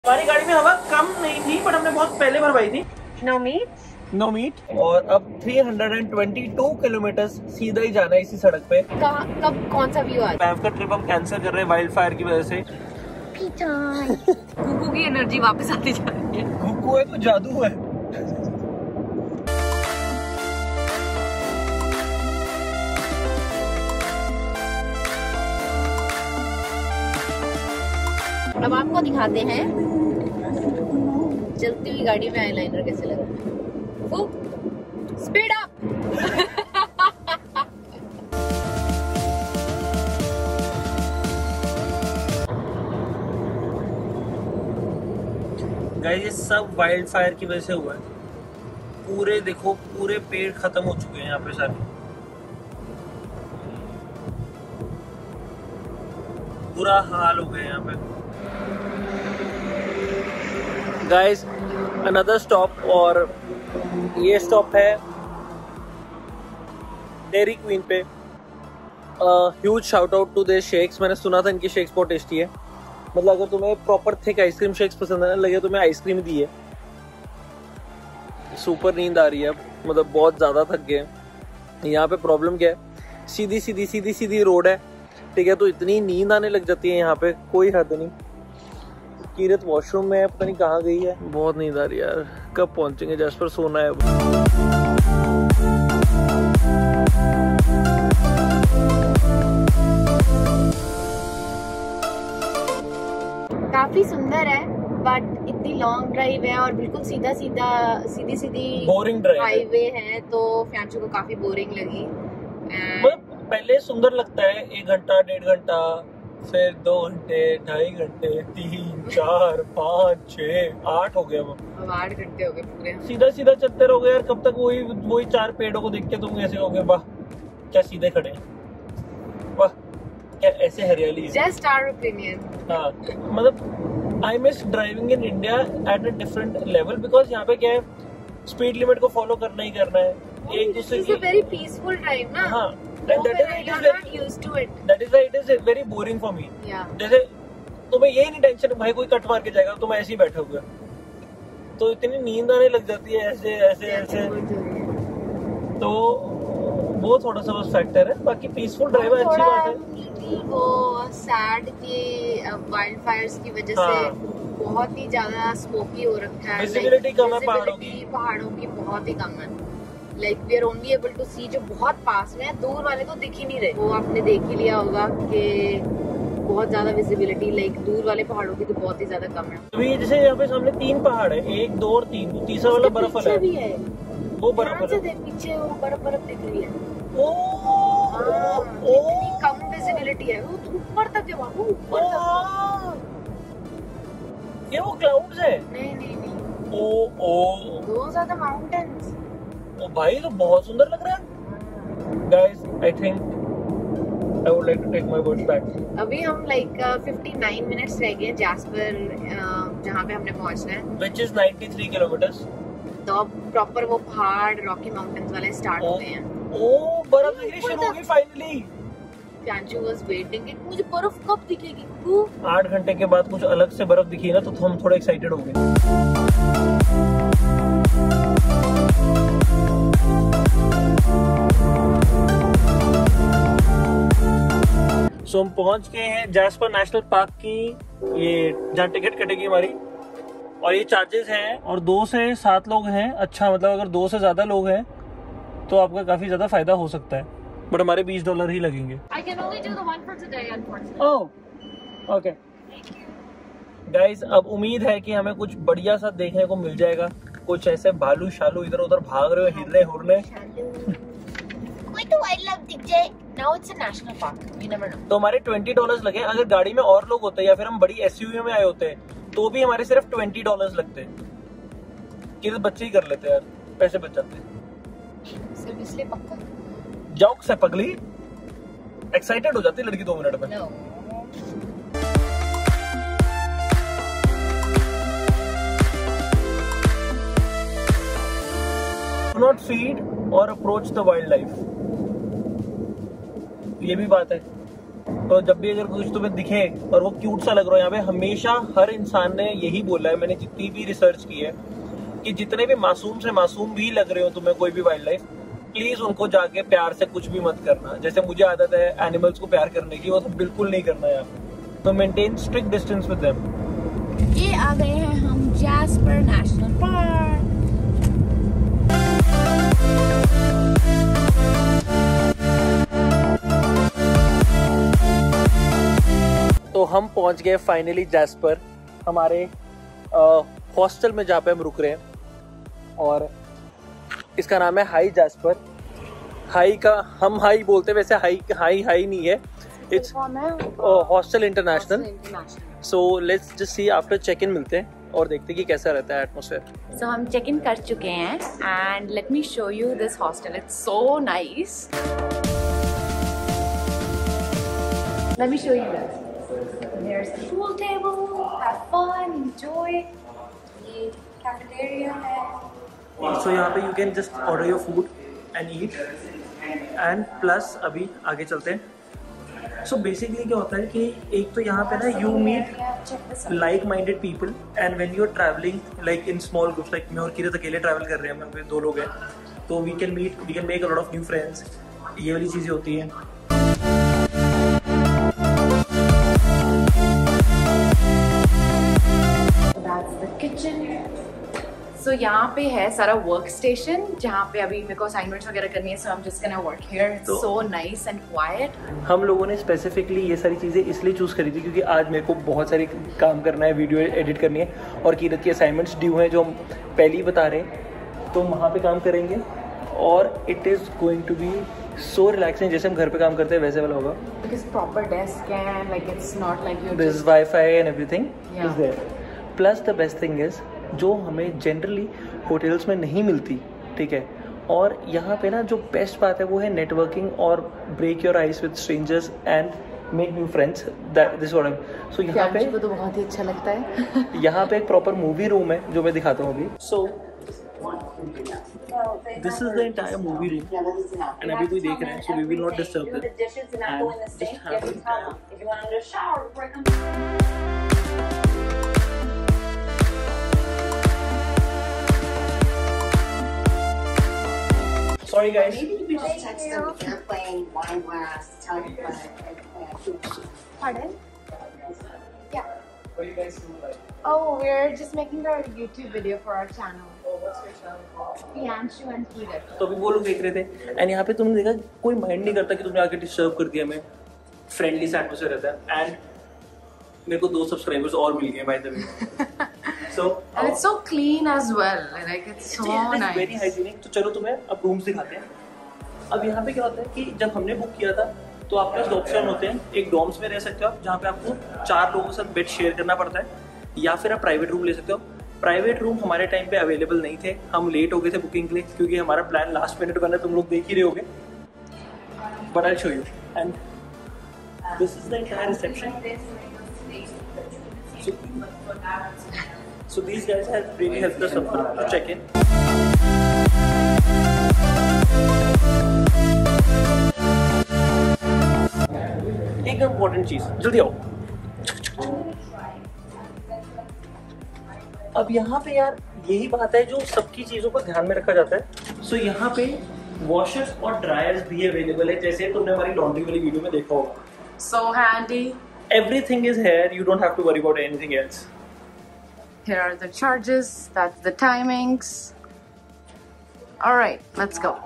हमारी गाड़ी में हवा कम नहीं थी, पर हमने बहुत पहले भरवाई थी। No meat. और अब 322 किलोमीटर सीधा ही जाना है इसी सड़क पे। कब कौन सा व्यू आ रहा है? का ट्रिप हम कैंसिल कर रहे हैं वाइल्ड फायर की वजह से। कुकू की एनर्जी वापस आती जा रही है। कुकू है तो जादू है। अब आपको दिखाते हैं चलती हुई गाड़ी में आईलाइनर कैसे लग रहा है। Speed up. गाइस ये सब वाइल्ड फायर की वजह से हुआ है। पूरे देखो, पूरे पेड़ खत्म हो चुके हैं यहाँ पे सारे। बुरा हाल हो गया यहाँ पे। गाइस अनदर स्टॉप, और ये स्टॉप है डेयरी क्वीन पे। Huge shout out to their shakes. मैंने सुना था इनकी शेक्स बहुत टेस्टी है। मतलब अगर तुम्हें प्रॉपर थिक आइसक्रीम शेक्स पसंद है, लगे तुम्हें आइसक्रीम दी है। सुपर नींद आ रही है, मतलब बहुत ज्यादा थक गए। यहाँ पे प्रॉब्लम क्या है, सीधी रोड है, ठीक है, तो इतनी नींद आने लग जाती है यहाँ पे, कोई हद नहीं। कीरत वॉशरूम में पता नहीं कहाँ गई है। बहुत नींद आ रही है यार, कब पहुंचेंगे जैस्पर, सोना है। काफी सुंदर है, बट इतनी लॉन्ग ड्राइव है और बिल्कुल सीधी बोरिंग ड्राइव हाईवे है, तो फ्यांचू को काफी बोरिंग लगी। पहले सुंदर लगता है, 1 घंटा 1.5 घंटा, फिर 2 घंटे 2.5 घंटे, 3 4 5 6 8 हो गया। अब 8 घंटे हो गए पूरे। सीधा चलते रहोगे यार, कब तक वही 4 पेड़ों को देख के तुम ऐसे होगे, वाह क्या सीधे खड़े हैं, वाह क्या ऐसे हरियाली है। Just our opinion. हाँ, मतलब I miss driving in India at a different level, because यहाँ पे क्या है, स्पीड लिमिट को फॉलो करना ही करना है, एक दूसरे की। वेरी पीसफुल ड्राइव ना। हाँ, that is why it is very boring for me. जैसे तुम्हें ये नहीं टेंशन भाई कोई कट मार के जाएगा, तुम ऐसे ही बैठे हुए, तो इतनी नींद आने लग जाती है ऐसे। तो वो थोड़ा सा बस फैक्टर है, बाकी पीसफुल ड्राइव है, अच्छी बात है। वो सैड के वाइल्ड फायर्स की वजह से बहुत ही ज्यादा स्मोकी हो रखा है, विजिबिलिटी कम है पहाड़ों की बहुत ही कम है। Like we are only able to see, जो बहुत पास में है, दूर वाले तो दिख ही नहीं रहे। वो आपने देख ही लिया होगा कि बहुत ज्यादा विजिबिलिटी, लाइक दूर वाले पहाड़ों की तो बहुत ही ज्यादा कम है। अभी जैसे यहाँ पे सामने 3 पहाड़ है, 1 2 और 3, तीसरा वाला बर्फ वाला भी है। वो बर्फ वाला पीछे वो बर्फ दिख रही है। इतनी कम विजिबिलिटी है, वो ऊपर तक है बाबू, ऊपर तक। ये वो क्लाउड्स है? नहीं। Those are the mountains. ओ भाई तो बहुत सुंदर लग रहा है। Guys, I think I would like to take my words back. अभी हम लाइक 59 मिनट्स रह गए जैस्पर, जहाँ पे हमने पहुँचना है, which is 93 किलोमीटर्स। तो अब प्रॉपर वो पहाड़ रॉकी माउंटेन्स वाले स्टार्ट हो गए हैं। ओ बर्फ दिखनी शुरू होगी फाइनली। फ्यांचू वाज वेटिंग कि मुझे बर्फ कब दिखेगी। 8 घंटे के बाद कुछ अलग से बर्फ दिखी ना, तो हम थोड़ा एक्साइटेड हो गए। सो हम पहुंच गए हैं जैस्पर नेशनल पार्क की, ये जहाँ टिकट कटेगी हमारी, और ये चार्जेस हैं, और 2 से 7 लोग हैं। अच्छा, मतलब अगर 2 से ज्यादा लोग हैं तो आपका काफी ज्यादा फायदा हो सकता है, बट हमारे $20 ही लगेंगे। ओके गाइस, अब उम्मीद है कि हमें कुछ बढ़िया सा देखने को मिल जाएगा। कुछ ऐसे भालू शालू इधर उधर भाग रहे हो, हिरने हुरने, कोई तो वाइल्ड लाइफ दिख जाए। Now it's a national park. You never know. तो हमारे $20 लगे। अगर गाड़ी में और लोग होते या फिर हम बड़ी SUV में आए होते तो भी हमारे सिर्फ $20 लगते। कि बच्चे ही कर लेते यार, पैसे बच जाते। सिर्फ इसलिए पक्का जोक से पगली एक्साइटेड हो जाती लड़की 2 मिनट में। no. Do not feed or approach the wildlife, ये भी बात है। तो जब भी अगर कुछ तुम्हें दिखे और वो क्यूट सा लग रहा है, यहाँ पे हमेशा हर इंसान ने यही बोला है, मैंने जितनी भी रिसर्च की है, कि जितने भी मासूम से मासूम भी लग रहे हो तुम्हें कोई भी वाइल्ड लाइफ, प्लीज उनको जाके प्यार से कुछ भी मत करना। जैसे मुझे आदत है एनिमल्स को प्यार करने की, वो तो बिल्कुल नहीं करना यार। तो maintain strict distance with them. ये आ गए हैं हम जैस्पर नेशनल पार्क। तो हम पहुंच गए फाइनली जैस्पर, हमारे हॉस्टल में जहाँ पे हम रुक रहे हैं, और इसका नाम है हाई जैस्पर। हाई का हम हाई बोलते हैं, वैसे हाई नहीं है, it's hostel international. So let's just see, after check in मिलते हैं और देखते हैं कि कैसा रहता है एटमॉस्फेयर। सो हम चेक इन कर चुके हैं and let me show you this hostel, it's so nice. Let me show you this. There's the pool table, have fun, enjoy. ये cafeteria है। So यहाँ पे you can just order your food and eat, and plus अभी आगे चलते हैं। So basically क्या होता है कि एक तो यहाँ पे ना you meet like-minded people, and when you're traveling like in small groups, like मैं और किरत अकेले ट्रैवल कर रहे हैं, हम 2 लोग हैं, तो we can make a lot of new friends। ये वाली चीज़ें होती हैं। So यहाँ पे है सारा वर्क स्टेशन, जहाँ पे अभी मेरे को असाइनमेंट्स वगैरह करनी है, so I'm just gonna work here. It's so nice and quiet. हम लोगों ने स्पेसिफिकली ये सारी चीज़ें इसलिए चूज़ करी थी क्योंकि आज मेरे को बहुत सारी काम करना है, वीडियो एडिट करनी है, और किरत की असाइनमेंट्स ड्यू हैं जो हम पहले ही बता रहे हैं, तो हम वहाँ पे काम करेंगे, और it is going to be so relaxing, जैसे हम घर पे काम करते हैं वैसे वाला होगा। Because proper desk and like it's not like you're There's Wi-Fi and everything is there. Plus the best thing is, जो हमें जनरली होटल्स में नहीं मिलती, ठीक है, और यहाँ पे ना जो बेस्ट बात है वो है नेटवर्किंग और break your ice with strangers and make new friends. This what I am. So यहाँ पे तो बहुत ही अच्छा लगता है। यहाँ पे एक प्रॉपर मूवी रूम है जो मैं दिखाता हूँ अभी। So this is the entire movie room, and अभी कोई देख रहे हैं, so we will not disturb them and just have Sorry guys. Maybe you could just text them the airplane, wine glass, tell you Pardon? Yeah. What do you guys do like? Oh, we're just making our YouTube video for our channel. Oh, what's your channel called? Yanshu and Kirat. तो अभी वो लोग देख रहे थे, and यहाँ पे तुमने देखा कोई माइंड नहीं करता कि तुमने आके डिस्टर्ब कर दिया, हमें फ्रेंडली सा एटमॉस्फेयर रहता है, एंड मेरे को 2 सब्सक्राइबर्स और मिल गए by the way. So and it's so clean as well, like it's so nice, very hygienic। तो चलो तुम्हें अब रूम्स दिखाते हैं। अब यहाँ पे क्या होता है कि जब हमने बुक किया था तो आपके पास 2 ऑप्शन होते हैं, एक डॉर्म्स में रह सकते हो आप, जहाँ पे आपको 4 लोगों के साथ बेड शेयर करना पड़ता है, या फिर आप प्राइवेट रूम ले सकते हो। प्राइवेट रूम हमारे टाइम पे अवेलेबल नहीं थे, हम लेट हो गए थे बुकिंग के लिए, क्योंकि हमारा प्लान लास्ट मिनट बना, तुम लोग देख ही रहे होगे, but I show you. And this is the entire reception. So these guys have really helped us to check in. एक इम्पोर्टेंट चीज, जल्दी आओ। अब यहाँ पे यार यही बात है जो सबकी चीजों को ध्यान में रखा जाता है। सो यहाँ पे वॉशर्स और ड्रायर्स भी अवेलेबल है, जैसे तुमने हमारी लॉन्ड्री वाली वीडियो में देखा होगा। So handy. Everything is here. You don't have to worry about anything else. Here are the charges, that's the timings. All right, let's go.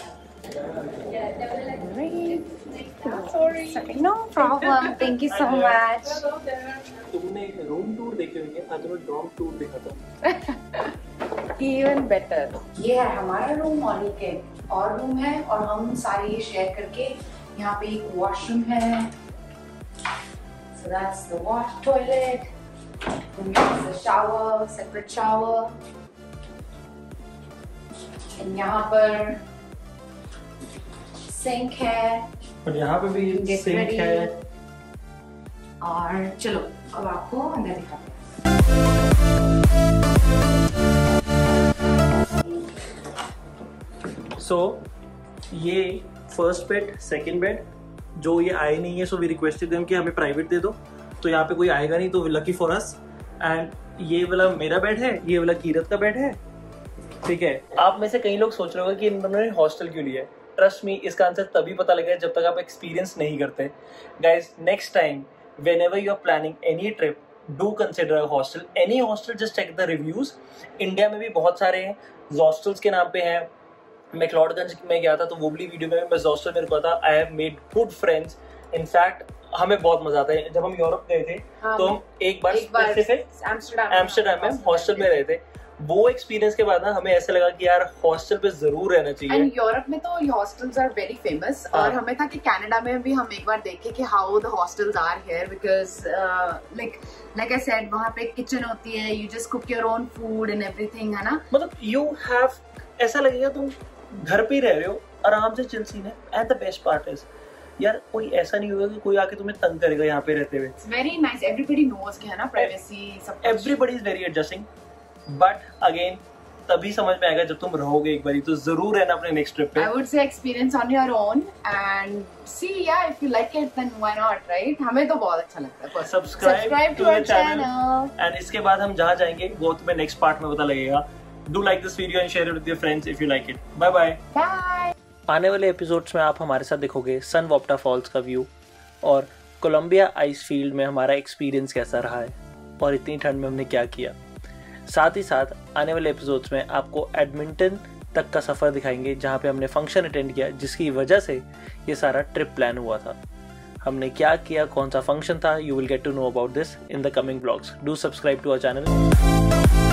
Sorry. No problem. Thank you so much. तुमने room tour देखे होंगे, आज मैं dog tour देखा था। Even better. ये है हमारा रूम, और ये और रूम है, और हम सारे ये शेयर करके, यहाँ पे एक वॉशरूम है, so that's the wash toilet. Then there's a shower, separate shower. And यहाँ पर सिंक है, और यहाँ पे भी सिंक है। और चलो अब आपको अंदर दिखाते हैं। सो ये फर्स्ट बेड, सेकंड बेड, जो ये आए नहीं है, सो वी रिक्वेस्टेड देम कि हमें प्राइवेट दे दो, तो यहाँ पे कोई आएगा नहीं, तो लकी फॉर अस। एंड ये वाला मेरा बेड है, ये वाला कीरत का बेड है, ठीक है। आप में से कई लोग सोच रहे होंगे कि इन्होंने हॉस्टल क्यों लिया है। ट्रस्ट मी, इसका आंसर तभी पता लगेगा जब तक आप एक्सपीरियंस नहीं करते। Guys, next time whenever you are planning any trip, do consider a hostel. Any hostel, just check the reviews. India में भी बहुत सारे हैं, हॉस्टल्स के नाम पे हैं। मैक्लोडगंज में गया था तो वो भी वीडियो में मैं हॉस्टल में रुका था। I have made good friends. In fact हमें बहुत मजा आता है। जब हम यूरोप गए थे तो हम एक बार एम्स्टरडम में हॉस्टल में रहे थे। वो एक्सपीरियंस के बाद ना हमें ऐसा लगा कि यार हॉस्टल पे जरूर रहना चाहिए। एंड यूरोप में तो हॉस्टल्स आर वेरी फेमस। और हमें था कि कनाडा में भी हम एक बार देखे कि how the hostels are here, because like I said वहाँ पे किचन होती है, you just cook your own food and everything, है ना। मतलब यू हैव, ऐसा लगेगा तुम घर पे ही रह रहे हो, आराम से चिल सीन है। And the best part is यार कोई ऐसा नहीं होगा कि कोई आके तुम्हें तंग करेगा यहाँ पे रहते हुए। It's very nice, everybody knows कि है ना, प्राइवेसी सब कुछ। Everybody is very adjusting, but again तभी समझ में आएगा जब तुम रहोगे एक बारी, तो जरूर रहना अपने नेक्स्ट ट्रिप पे। I would say experience on your own and see, yeah, if you like it then why not, right? हमें तो बहुत अच्छा लगता है। Subscribe to our channel and इसके बाद हम जहाँ जाएंगे वो तुम्हें नेक्स्ट पार्ट में पता लगेगा। Do like this video and share it with your friends if you like it. Bye bye. Bye. आने वाले एपिसोड्स में आप हमारे साथ देखोगे सन वॉप्टा फॉल्स का व्यू और कोलंबिया आइस फील्ड में हमारा एक्सपीरियंस कैसा रहा है और इतनी ठंड में हमने क्या किया। साथ ही साथ आने वाले एपिसोड्स में आपको एडमिंटन तक का सफ़र दिखाएंगे जहाँ पे हमने फंक्शन अटेंड किया जिसकी वजह से ये सारा ट्रिप प्लान हुआ था। हमने क्या किया, कौन सा फंक्शन था, you will get to know about this in the coming blogs. Do subscribe to our channel.